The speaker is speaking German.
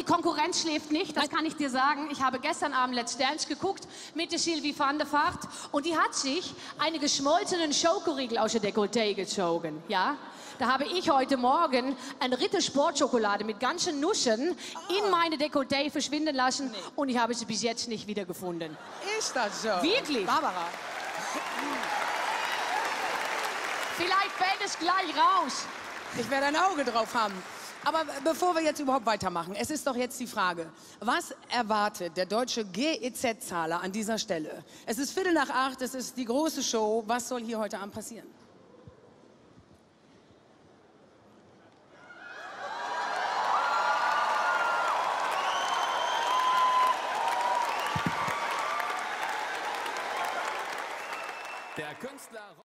Konkurrenz schläft nicht, das kann ich dir sagen. Ich habe gestern Abend Let's Dance geguckt mit der Sylvie van der Vaart und die hat sich eine geschmolzenen Schokoriegel aus der Dekolleté gezogen, ja? Da habe ich heute Morgen eine Ritter Sportschokolade mit ganzen Nüssen in meine Dekolleté verschwinden lassen und ich habe sie bis jetzt nicht wiedergefunden. Ist das so? Wirklich? Barbara. Vielleicht fällt es gleich raus. Ich werde ein Auge drauf haben. Aber bevor wir jetzt überhaupt weitermachen, es ist doch jetzt die Frage, was erwartet der deutsche GEZ-Zahler an dieser Stelle? Es ist 7:45, es ist die große Show. Was soll hier heute Abend passieren? Der Künstler